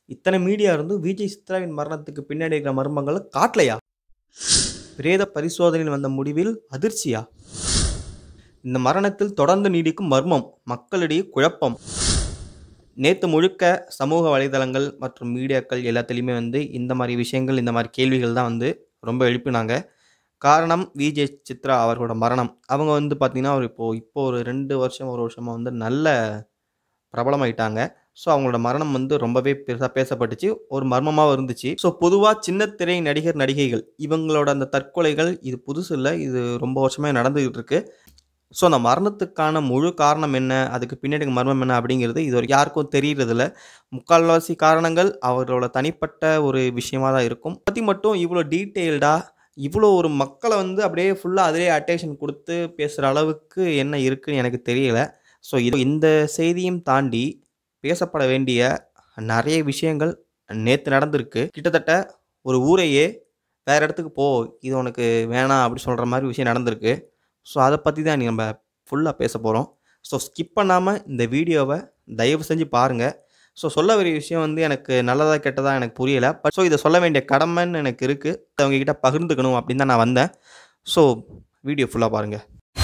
இத்தனை மீடியா இருந்தும் விஜய் சித்ராவின் மரணத்துக்கு பின்னாடி இருக்கிற மர்மங்கள காட்டலையா? பிரேத பரிசோதனையில் வந்த முடிவில் அதிர்ச்சியா? இந்த மரணத்தில் தொடர்ந்து நீடிக்கும் மர்மம், மக்களிடையே குழப்பம். நேத்து முழுக்க சமூக வலைதளங்கள் மற்றும் மீடியாக்கள் எல்லாத்துலயுமே இந்த மாரி விஷயங்கள், இந்த மாரி கேள்விகள் தான் ரொம்ப எழுப்பினாங்க. காரணம் விஜய் சித்ரா அவர்களோட மரணம். அவங்க பார்த்தீங்கன்னா, இப்போ ஒரு 2 வருஷம், 1 வருஷமா நல்ல பிரபலமாயிட்டாங்க. ஸோ அவங்களோட மரணம் ரொம்பவே பெருசா பேசப்பட்டுச்சு. ஒரு மர்மமாவும் இருந்துச்சு. ஸோ பொதுவா சின்ன திரை நடிகர், நடிகைகள் இவங்களோட அந்த தற்கொலைகள் இது புதுசு இல்ல. இது ரொம்ப வருஷமா நடந்துகிட்டு இருக்கு. ஸோ அந்த மரணத்துக்கான முழு காரணம் என்ன? அதுக்கு பின்னாடி மர்மம் என்ன? அப்படிங்கிறது இதுவரைக்கும் யாருக்கும் தெரியறதில்ல. முக்கால்வாசி காரணங்கள் அவரோட தனிப்பட்ட ஒரு விஷயமா தான் இருக்கும். அத பத்தி மட்டும் இவ்வளோ டீட்டெயில்டா, இவ்வளோ ஒரு மக்கள அப்படியே ஃபுல்லா அதிலேயே அட்டென்ஷன் குடுத்து பேசுற அளவுக்கு என்ன இருக்குன்னு எனக்கு தெரியல. ஸோ இந்த செய்தியும் தாண்டி பேசப்பட வேண்டிய நெறைய விஷயங்கள் நேத்து நடந்திருக்கு. கிட்டத்தட்ட ஒரு ஊரையே வேற இடத்துக்கு போ, இது உனக்கு வேணாம் அப்படி சொல்ற மாரி விஷயம் நடந்திருக்கு. ஸோ அத பத்தி தான் இன்னைக்கு நம்ம ஃபுல்லா பேசப் போறோம். ஸோ ஸ்கிப் பண்ணாம இந்த வீடியோவ தயவு செஞ்சு பாருங்க. ஸோ சொல்ல வேண்டிய விஷயம் எனக்கு நல்லதா, கெட்டதா எனக்கு புரியல. பட் ஸோ இத சொல்ல வேண்டிய கடமைன்னு எனக்கு இருக்கு. அத உங்ககிட்ட பகிர்ந்துக்கணும் அப்படின்னு தான் நான் வந்தேன். ஸோ வீடியோ ஃபுல்லா பாருங்க.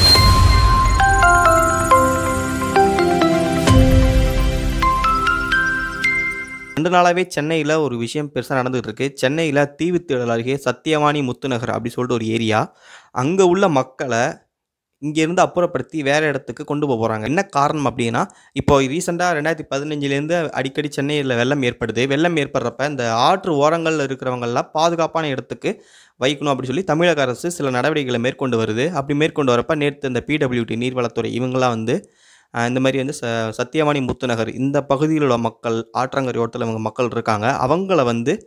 2 நாளாவே சென்னையில ஒரு விஷயம் பெருசா நடந்துட்டு இருக்கு. சென்னையில தீவுத்திடல் அருகே சத்தியவாணி முத்துநகர் அப்படி சொல்லிட்டு ஒரு ஏரியா. அங்க உள்ள மக்கள இங்கேருந்து அப்புறப்படுத்தி வேற இடத்துக்கு கொண்டு போறாங்க. என்ன காரணம் அப்படின்னா, இப்போ ரீசென்ட்டா 2015லேருந்து அடிக்கடி சென்னையில வெள்ளம் ஏற்படுது. வெள்ளம் ஏற்படுறப்ப இந்த ஆற்று ஓரங்கள்ல இருக்கிறவங்கலாம் பாதுகாப்பான இடத்துக்கு வைக்கணும் அப்படின்னு சொல்லி தமிழக அரசு சில நடவடிக்கைகளை மேற்கொண்டு வருது. அப்படி மேற்கொண்டு வரப்ப நேத்து இந்த பிடபிள்யூடி நீர்வளத்துறை இவங்கலாம் இந்த மாரி சத்தியவாணி முத்துநகர் இந்த பகுதியில் உள்ள மக்கள், ஆற்றங்கரை ஓரத்தில இவங்க மக்கள் இருக்காங்க. அவங்கள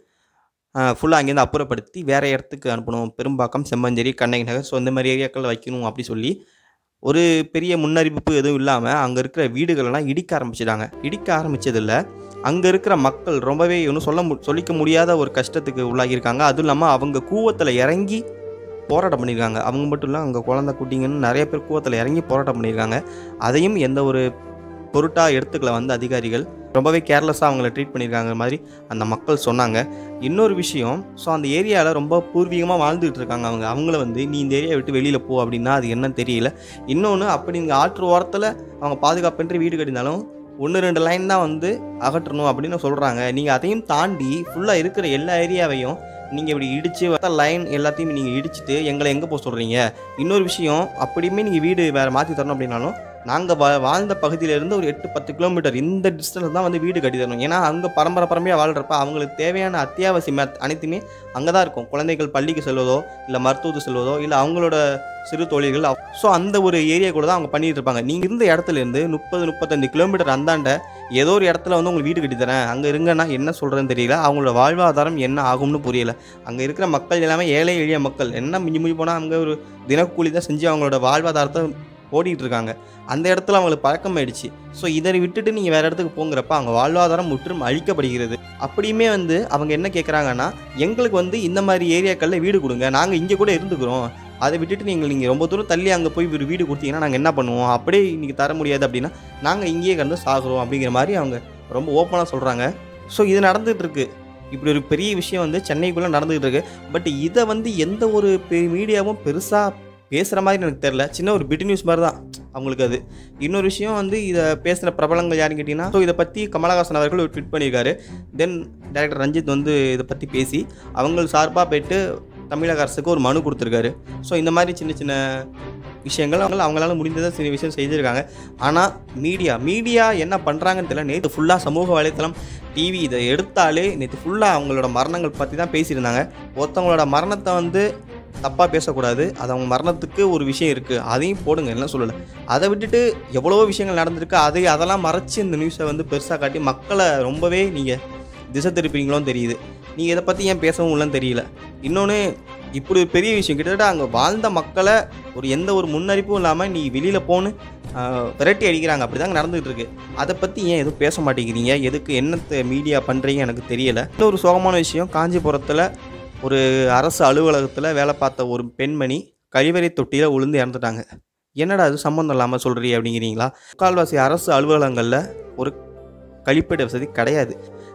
ஃபுல்லா அங்கேருந்து அப்புறப்படுத்தி வேற இடத்துக்கு அனுப்பணும். பெரும்பாக்கம், செம்மஞ்சேரி, கண்ணகி நகர் ஸோ இந்த மாரி ஏரியாக்கள்ல வைக்கணும் அப்படி சொல்லி, ஒரு பெரிய முன்னறிவிப்பு எதுவும் இல்லாம அங்க இருக்கிற வீடுகளெல்லாம் இடிக்க ஆரம்பிச்சுட்டாங்க. இடிக்க ஆரம்பிச்சதுல அங்க இருக்கிற மக்கள் ரொம்பவே ஒண்ணும் சொல்லிக்க முடியாத ஒரு கஷ்டத்துக்கு உள்ளாகியிருக்காங்க. அதுவும் இல்லாம அவங்க கூவத்துல இறங்கி போராட்டம் பண்ணியிருக்காங்க. அவங்க மட்டும் இல்ல, அங்க குழந்தை குட்டிங்கன்னு நெறைய பேர் கூவத்துல இறங்கி போராட்டம் பண்ணியிருக்காங்க. அதையும் எந்த ஒரு பொருட்டா எடுத்துக்கல அதிகாரிகள். ரொம்பவே கேர்லெஸ்ஸா அவங்கள ட்ரீட் பண்ணியிருக்காங்க மாதிரி அந்த மக்கள் சொன்னாங்க. இன்னொரு விஷயம், ஸோ அந்த ஏரியால ரொம்ப பூர்வீகமா வாழ்ந்துட்டு இருக்காங்க அவங்க. அவங்கள நீ இந்த ஏரியாவ விட்டு வெளியில போ அப்படின்னா அது என்னன்னு தெரியல. இன்னொன்னு அப்படி இங்க ஆற்று ஓரத்துல அவங்க பாதுகாப்பின்றி வீடு கட்டியிருந்தாலும் 1, 2 லைன் தான் அகற்றணும் அப்படின்னு சொல்றாங்க. நீங்க அதையும் தாண்டி ஃபுல்லா இருக்கிற எல்லா ஏரியாவையும் நீங்க இப்படி இடிச்சு லைன் எல்லாத்தையும் நீங்க இடிச்சுட்டு எங்கள எங்க போ சொல்றீங்க? இன்னொரு விஷயம், அப்படியுமே நீங்க வீடு வேற மாத்தி தரணும் அப்படின்னாலும், நாங்க வாழ்ந்த பகுதியிலிருந்து ஒரு 8, 10 கிலோமீட்டர் இந்த டிஸ்டன்ஸ் தான் வீடு கட்டி தரணும். ஏன்னா அங்க பரம்பரையா வாழ்றப்ப அவங்களுக்கு தேவையான அத்தியாவசிய அனைத்துமே அங்க தான் இருக்கும். குழந்தைகள் பள்ளிக்கு செல்வதோ, இல்ல மருத்துவத்துக்கு செல்வதோ, இல்ல அவங்களோட சிறு தொழில்கள் ஸோ அந்த ஒரு ஏரியா கூட தான் அவங்க பண்ணிட்டு இருப்பாங்க. நீங்க இருந்த இடத்துல இருந்து 30, 35 கிலோமீட்டர் அந்தாண்ட ஏதோ ஒரு இடத்துல உங்களுக்கு வீடு கட்டி தரேன், அங்க இருங்கன்னா என்ன சொல்றதுன்னு தெரியல. அவங்களோட வாழ்வாதாரம் என்ன ஆகும்னு புரியல. அங்க இருக்கிற மக்கள் எல்லாமே ஏழை எளிய மக்கள். என்ன மிஞ்சி போனா அங்க ஒரு தினக்கூலி தான் செஞ்சு அவங்களோட வாழ்வாதாரத்தை ஓடிட்டு இருக்காங்க. அந்த இடத்துல அவங்களுக்கு பழக்கமாயிடுச்சு. ஸோ இதை விட்டுட்டு நீங்க வேற இடத்துக்கு போங்கிறப்ப அவங்க வாழ்வாதாரம் முற்றும் அழிக்கப்படுகிறது. அப்படியுமே அவங்க என்ன கேட்குறாங்கன்னா, எங்களுக்கு இந்த மாதிரி ஏரியாக்கள்ல வீடு கொடுங்க, நாங்க இங்க கூட இருந்துக்கிறோம். அதை விட்டுட்டு நீங்க ரொம்ப தூரம் தள்ளி அங்கே போய் ஒரு வீடு கொடுத்தீங்கன்னா நாங்கள் என்ன பண்ணுவோம்? அப்படியே இன்னைக்கு தர முடியாது அப்படின்னா நாங்கள் இங்கேயே கிடந்து சாகுறோம் அப்படிங்கிற மாதிரி அவங்க ரொம்ப ஓப்பனாக சொல்கிறாங்க. ஸோ இது நடந்துகிட்டு இருக்கு. இப்படி ஒரு பெரிய விஷயம் சென்னைக்குள்ளே நடந்துகிட்டு இருக்கு. பட் இதை எந்த ஒரு மீடியாவும் பெருசாக பேசுகிற மாதிரி எனக்கு தெரில. சின்ன ஒரு பிட் நியூஸ் மாதிரி தான் அவங்களுக்கு அது. இன்னொரு விஷயம் இதை பேசுகிற பிரபலங்கள் யாருன்னு கேட்டிங்கன்னா, ஸோ இதை பற்றி கமலஹாசன் அவர்கள் ஒரு ட்வீட் பண்ணியிருக்காரு. தென் டைரக்டர் ரஞ்சித் இதை பற்றி பேசி அவங்க சார்பாக போய்ட்டு தமிழக அரசுக்கு ஒரு மனு கொடுத்துருக்காரு. ஸோ இந்த மாதிரி சின்ன சின்ன விஷயங்கள் அவங்களால முடிந்ததை சில விஷயம் செய்திருக்காங்க. ஆனால் மீடியா என்ன பண்ணுறாங்கன்னு தெரியல. நேற்று ஃபுல்லாக சமூக வலைத்தளம், டிவி இதை எடுத்தாலே நேற்று ஃபுல்லாக அவங்களோட மரணங்கள் பற்றி தான் பேசியிருந்தாங்க. ஒருத்தவங்களோட மரணத்தை தப்பாக பேசக்கூடாது. அது அவங்க மரணத்துக்கு ஒரு விஷயம் இருக்குது, அதையும் போடுங்க, எல்லாம் சொல்லலை. அதை விட்டுட்டு எவ்வளவோ விஷயங்கள் நடந்திருக்கு, அதெல்லாம் மறைச்சி இந்த நியூஸை பெருசாக காட்டி மக்களை ரொம்பவே நீங்கள் திசை திருப்பீங்களோன்னு தெரியுது. நீங்கள் இதை பற்றி ஏன் பேசவும் இல்லைன்னு தெரியல. இன்னொன்று, இப்படி ஒரு பெரிய விஷயம், கிட்டத்தட்ட அங்கே வாழ்ந்த மக்களை எந்த ஒரு முன்னறிப்பும் இல்லாமல் நீ வெளியில் போன்னு விரட்டி அடிக்கிறாங்க. அப்படி தாங்க நடந்துகிட்டு இருக்கு. அதை பற்றி ஏன் எதுவும் பேச மாட்டேங்கிறீங்க? எதுக்கு என்னத்தை மீடியா பண்ணுறீங்க எனக்கு தெரியலை. இன்னொரு சோகமான விஷயம், காஞ்சிபுரத்தில் ஒரு அரசு அலுவலகத்தில் வேலை பார்த்த ஒரு பெண்மணி கழிவறை தொட்டியில் விழுந்து இறந்துட்டாங்க. என்னடா அது சம்மந்தம் இல்லாமல் சொல்கிறீ அப்படிங்கிறீங்களா? முக்கால்வாசி அரசு அலுவலகங்களில் ஒரு கழிப்பிட வசதி கிடையாது.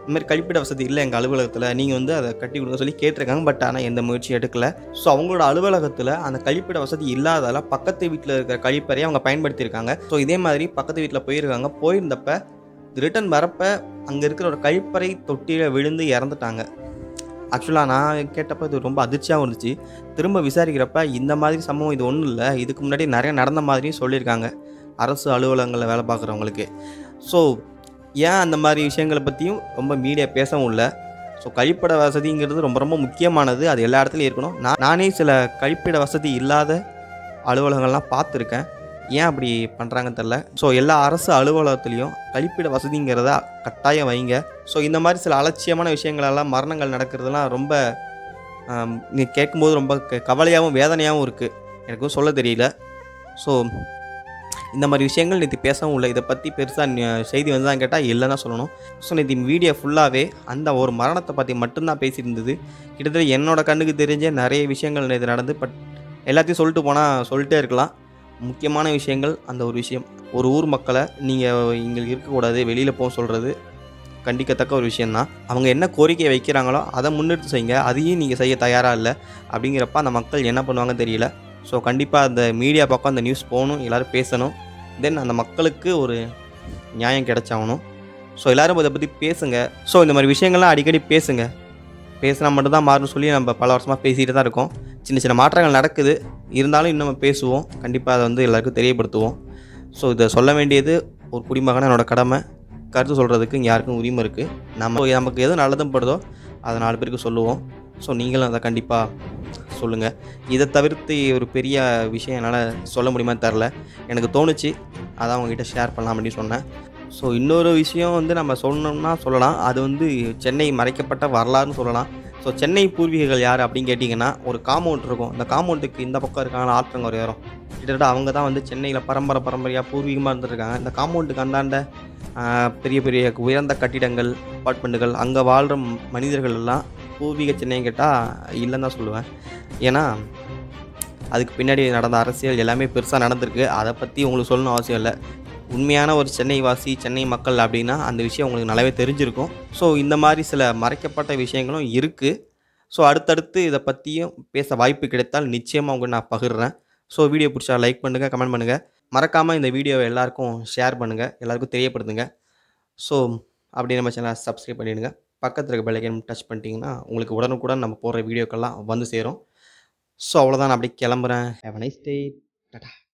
இந்த மாதிரி கழிப்பிட வசதி இல்லை எங்கள் அலுவலகத்தில், நீங்கள் வந்து அதை கட்டி கொடுங்க சொல்லி கேட்டிருக்காங்க. பட் ஆனால் எந்த முயற்சியும் எடுக்கல. ஸோ அவங்களோட அலுவலகத்தில் அந்த கழிப்பிட வசதி இல்லாதால பக்கத்து வீட்டில் இருக்கிற கழிப்பறையை அவங்க பயன்படுத்தியிருக்காங்க. ஸோ இதே மாதிரி பக்கத்து வீட்டில் போயிருக்காங்க. போயிருந்தப்ப ரிட்டர்ன் வரப்ப அங்கே இருக்கிற ஒரு கழிப்பறை தொட்டியில் விழுந்து இறந்துட்டாங்க. ஆக்சுவலாக நான் கேட்டப்போ இது ரொம்ப அதிர்ச்சியாகவும் இருந்துச்சு. திரும்ப விசாரிக்கிறப்ப இந்த மாதிரி சம்பவம் இது ஒன்றும் இல்லை, இதுக்கு முன்னாடி நிறைய நடந்த மாதிரியும் சொல்லியிருக்காங்க அரசு அலுவலகங்களில் வேலை பார்க்குறவங்களுக்கு. ஸோ ஏன் அந்த மாதிரி விஷயங்களை பற்றியும் ரொம்ப மீடியா பேசவும் இல்லை. ஸோ கழிப்பிட வசதிங்கிறது ரொம்ப ரொம்ப முக்கியமானது, அது எல்லா இடத்துலையும் இருக்கணும். நானே சில கழிப்பிட வசதி இல்லாத அலுவலகங்கள்லாம் பார்த்துருக்கேன். ஏன் அப்படி பண்ணுறாங்கன்னு தெரில. ஸோ எல்லா அரசு அலுவலகத்துலேயும் கழிப்பிட வசதிங்கிறத கட்டாயம் வைங்க. ஸோ இந்த மாதிரி சில அலட்சியமான விஷயங்களெல்லாம் மரணங்கள் நடக்கிறதுலாம் ரொம்ப நீ கேட்கும்போது ரொம்ப கவலையாகவும் வேதனையாகவும் இருக்குது. எனக்கும் சொல்ல தெரியல. ஸோ இந்த மாதிரி விஷயங்கள் நேற்று பேசவும் இல்லை. இதை பற்றி பெருசாக செய்தி வந்து தான் கேட்டால் இல்லைன்னு தான் சொல்லணும். ஸோ நேற்று வீடியோ ஃபுல்லாகவே அந்த ஒரு மரணத்தை பற்றி மட்டும்தான் பேசியிருந்தது. கிட்டத்தட்ட என்னோட கண்ணுக்கு தெரிஞ்ச நிறைய விஷயங்கள் நேற்று நடந்து. பட் எல்லாத்தையும் சொல்லிட்டே இருக்கலாம். முக்கியமான விஷயங்கள் அந்த ஒரு விஷயம். ஒரு ஊர் மக்களை நீங்கள் இங்கே இருக்கக்கூடாது, வெளியில் போக சொல்கிறது கண்டிக்கத்தக்க ஒரு விஷயந்தான். அவங்க என்ன கோரிக்கை வைக்கிறாங்களோ அதை முன்னெடுத்து செய்யுங்க. அதையும் நீங்கள் செய்ய தயாராக இல்லை அப்படிங்கிறப்ப அந்த மக்கள் என்ன பண்ணுவாங்கன்னு தெரியல. ஸோ கண்டிப்பாக அந்த மீடியா பக்கம் அந்த நியூஸ் போகணும், எல்லோரும் பேசணும். தென் அந்த மக்களுக்கு ஒரு நியாயம் கிடைச்சாகணும். ஸோ எல்லோரும் இதை பற்றி பேசுங்க. ஸோ இந்த மாதிரி விஷயங்கள்லாம் அடிக்கடி பேசுங்க. பேசினா மட்டும்தான் மாறும்னு சொல்லி நம்ம பல வருஷமாக பேசிகிட்டு தான் இருக்கோம். சின்ன சின்ன மாற்றங்கள் நடக்குது, இருந்தாலும் இன்னும் நம்ம பேசுவோம். கண்டிப்பாக அதை வந்து எல்லாருக்கும் தெரியப்படுத்துவோம். ஸோ இதை சொல்ல வேண்டியது ஒரு குடிமகனாக என்னோடய கடமை. கருத்து சொல்கிறதுக்கு இங்கே யாருக்கும் உரிமை இருக்குது. நமக்கு எது நல்லதும் படுதோ அதை 4 பேருக்கு சொல்லுவோம். ஸோ நீங்களும் அதை கண்டிப்பாக சொல்லுங்கள். இதை தவிர்த்து ஒரு பெரிய விஷயம் என்னால் சொல்ல முடியுமான்னு தெரில. எனக்கு தோணுச்சு, அதான் அவங்ககிட்ட ஷேர் பண்ணலாம் அப்படின்னு சொன்னேன். ஸோ இன்னொரு விஷயம் வந்து நம்ம சொல்லணும்னா சொல்லலாம். அது வந்து சென்னை மறைக்கப்பட்ட வரலாறுன்னு சொல்லலாம். ஸோ சென்னை பூர்வீகர்கள் யார் அப்படின்னு கேட்டிங்கன்னா, ஒரு காம்பவுண்ட் இருக்கும். அந்த காம்பவுண்டுக்கு இந்த பக்கம் இருக்காங்க ஆற்றங்கரை ஓரம். கிட்டத்தட்ட அவங்க தான் வந்து சென்னையில் பரம்பரையாக பூர்வீகமாக இருந்துருக்காங்க. இந்த காம்பவுண்டுக்கு அந்தாண்ட பெரிய பெரிய உயர்ந்த கட்டிடங்கள், அப்பார்ட்மெண்ட்டுகள், அங்கே வாழ்கிற மனிதர்கள் எல்லாம் பூர்வீக சென்னைன்னு கேட்டால் இல்லைன்னு தான் சொல்லுவேன். ஏன்னா அதுக்கு பின்னாடி நடந்த அரசியல் எல்லாமே பெருசாக நடந்திருக்கு. அதை பற்றி உங்களுக்கு சொல்லணும் அவசியம் இல்லை. உண்மையான ஒரு சென்னை வாசி, சென்னை மக்கள் அப்படின்னா அந்த விஷயம் உங்களுக்கு நல்லாவே தெரிஞ்சிருக்கும். ஸோ இந்த மாதிரி சில மறைக்கப்பட்ட விஷயங்களும் இருக்குது. ஸோ அடுத்தடுத்து இதை பற்றியும் பேச வாய்ப்பு கிடைத்தால் நிச்சயமாக உங்களுக்கு நான் பகிர்றேன். ஸோ வீடியோ பிடிச்சா லைக் பண்ணுங்கள், கமெண்ட் பண்ணுங்கள். மறக்காமல் இந்த வீடியோவை எல்லாருக்கும் ஷேர் பண்ணுங்கள், எல்லாருக்கும் தெரியப்படுத்துங்க. ஸோ அப்படி நம்ம சேனலை சப்ஸ்கிரைப் பண்ணிவிடுங்க. பக்கத்தில் இருக்க பெல் ஐகான் டச் பண்ணிட்டீங்கன்னா உங்களுக்கு உடனுக்குடன் நம்ம போடுற வீடியோக்கெல்லாம் வந்து சேரும். ஸோ அவ்வளோதான், நான் அப்படியே கிளம்புறேன். Have a nice day. Tata.